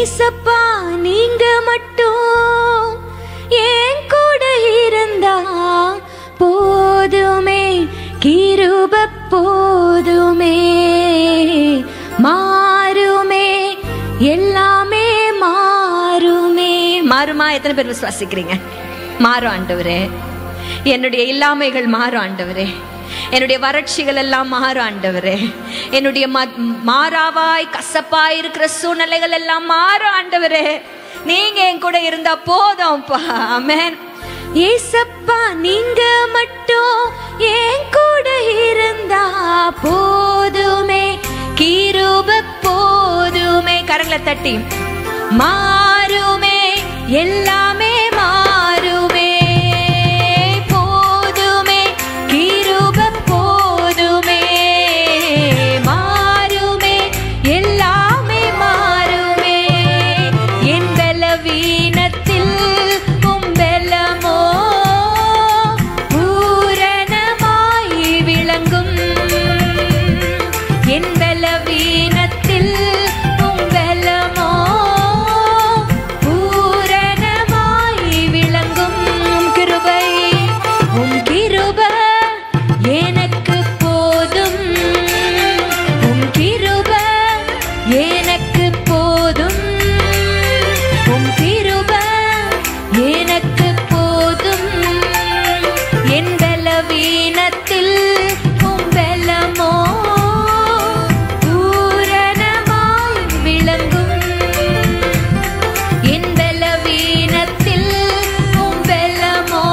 ஏசப்பா நீங்க மட்டும் என் கூட இருந்தா போதுமே, கிருபை போதுமே, மாறுமே, எல்லாமே மாறுமே. மாறுமா? எத்தனை பேர் விசுவாசிக்கிறீங்க? மாறும் ஆண்டவரே. என்னுடைய இல்லாமைகள் மாறும் ஆண்டவரே. என்னுடைய வறட்சிகள் எல்லாம் மாறும் ஆண்டவரே. என்னுடைய மாறாவாய் கசப்பாய் இருக்கிற சூழ்நிலைகள் எல்லாம் மாறும் ஆண்டவரே. நீங்க என் கூட இருந்தா போதும்பா. ஆமென். ஏசப்பா நீங்க மட்டும் என் கூட இருந்தா போதுமே, கிருபை போதுமே. கரங்களை தட்டி மாறுமே, எல்லாமே மாறுமே, போதுமே, கிருபை போதுமே, மாறுமே, எல்லாமே மாறுமே. என் பலவீனத்தில் உம் பலமோ பூரணமாய் விளங்கும். என் பலவீனத்தில் உம் பலமோ பூரணமாய் விளங்கும். உம் கிருபை எனக்கு போதும், உம் கிருபை எனக்கு போதும், உம் கிருபை எனக்கு போதும். என் பலவீனத்தில் உம் பலமோ பூரணமாய் விளங்கும். என் பலவீனத்தில் உம் பலமோ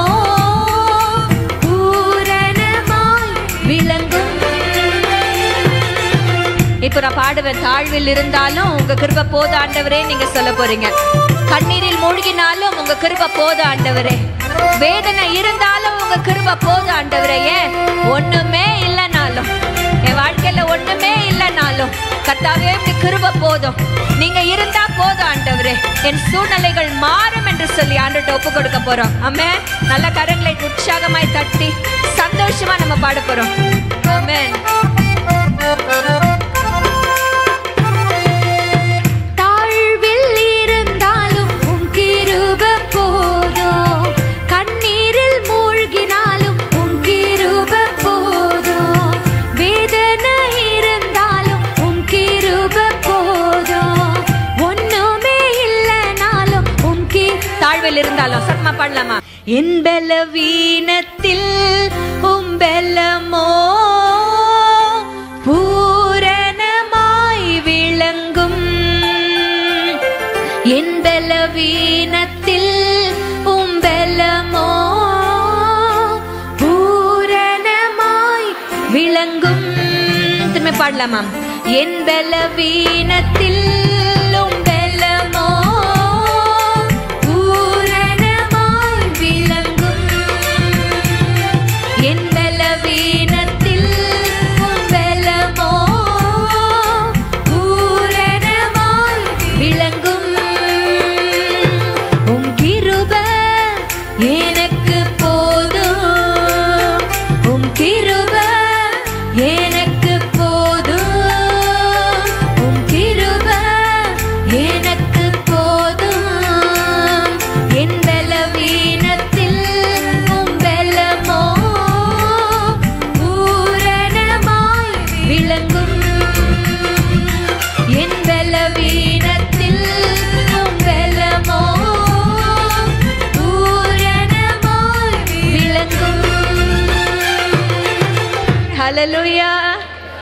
பூரணமாய் விளங்கும். இப்போ நான் பாடுவேன். தாழ்வில் இருந்தாலும் உங்க கிருபை போதும் ஆண்டவரே நீங்க சொல்ல போறீங்க. கண்ணீரில் மூழ்கினாலும் உங்க கிருபை போதும் ஆண்டவரே. வேதனை இருந்தாலும் உங்க கிருபை போதும் ஆண்டவரே. ஏன் ஒண்ணுமே இல்லைனாலும், என் வாழ்க்கையில ஒண்ணுமே இல்லைனாலும் கர்த்தாவே உங்க கிருபை போதும், நீங்க இருந்தா போதும் ஆண்டவரே. என் சூழ்நிலைகள் மாறும் என்று சொல்லி ஆண்டவர்கிட்ட ஒப்பு கொடுக்க போறோம். ஆமென். நல்ல கரங்களை உற்சாகமாய் தட்டி சந்தோஷமா நம்ம பாட போறோம். ஆமென். தாழ்வில் இருந்தாலும் உம் கிருபை போதும், கண்ணீரில் மூழ்கினாலும் உம் கிருபை போதும், வேதனை இருந்தாலும் உம் கிருபை போதும், ஒண்ணுமே இல்லைனாலும் உம் தாழ்வில் இருந்தாலும் சத்தமா பாடலாமா? என் பலவீனத்தில் உம் பலமோ பூரணமாய் விளங்கும். என் பலவீனத்தில் உம் பலமோ பூரணமாய் விளங்கும். திரும்ப பாடலாமா? என் பலவீனத்தில் உம் பலமோ பூரணமாய் விளங்கும். என் பலவீனத்தில் உம் பலமோ பூரணமாய் விளங்கும். உம் கிருபை எனக்கு போதும், உம் கிருபை எனக்கு போதும், உம் கிருபை எனக்கு போதும். என் பலவீனத்தில் உம் பலமோ பூரணமாய் விளங்கும். என் பலவீனத்தில் உம் பலமோ பூரணமாய் விளங்கும். ஹல்லேலூயா.